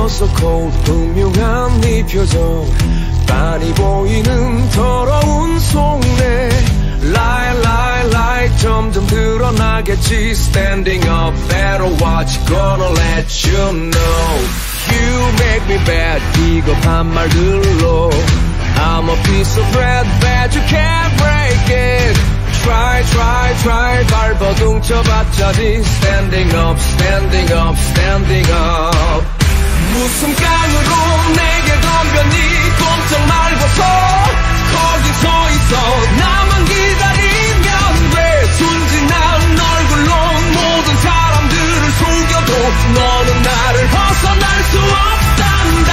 썩고 분명한 네 표정 빤히 보이는 더러운 속내 Lie lie lie 점점 드러나겠지 Standing up better watch gonna let you know You make me bad 비겁한 말들로 I'm a piece of bread bad you can't break it Try try try 발버둥 쳐봤자지 Standing up standing up standing up 무슨 깡으로 내게 덤벼니 꼼짝 말고서 거기 서 있어 나만 기다리면 돼 순진한 얼굴로 모든 사람들을 속여도 너는 나를 벗어날 수 없단다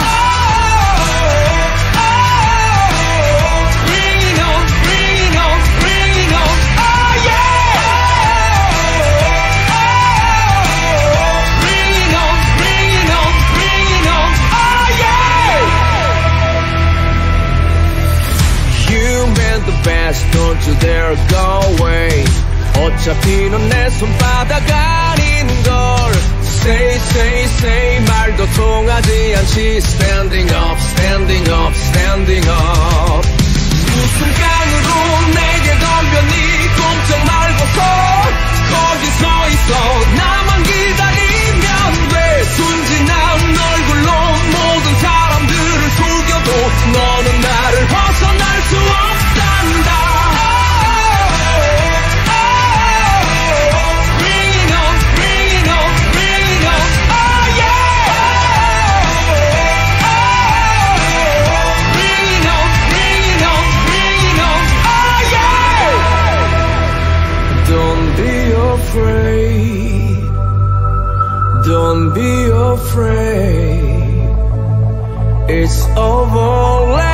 Bring it on, bring it on, bring it on, oh yeah Bring it on, bring it on, bring it on, oh yeah You meant the best, don't you dare go away 어차피 넌 내 손바닥 아닌걸 Say say say 말도 통하지 않지 Standing up standing up standing up 무슨 깡으로 내게 덤벼니 꼼짝 말고서 거기 서 있어 나만 기다리면 돼 순진한 얼굴로 모든 사람들을 속여도 너는 나를 벗어날 수 없단다 Don't be afraid. It's over.